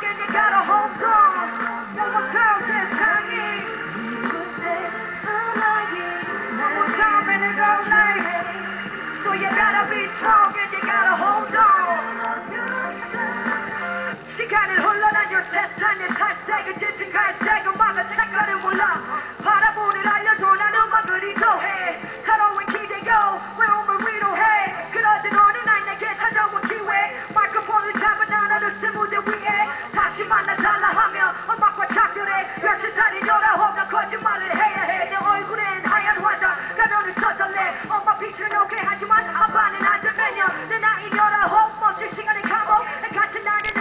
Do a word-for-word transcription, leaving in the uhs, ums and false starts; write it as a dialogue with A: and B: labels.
A: and you gotta hold on. One more time, 세상이 one more time and it goes like so you gotta be strong and you gotta hold on. 시간을 흘러다녀 세상의 살색은 짙은 갈색 음악은 색깔을 몰라 바라보는 알려줘 난 음악을 이도해 새로운 기대요 외로움을 위로해 그러던 어느 날 내게 찾아온 기회 마이크폰을 잡은 하나를 쓴 무대 위에 다시 만나달라 하며 음악과 작별해 열세 살인 열아홉 난 거짓말을 해야 해 내 얼굴엔 하얀 화장 가면을 써달래 엄마 빛을 녹게 하지만 아빠는 안 되면요 내 나이 열아홉 멋진 시간의 감옥 같이 나는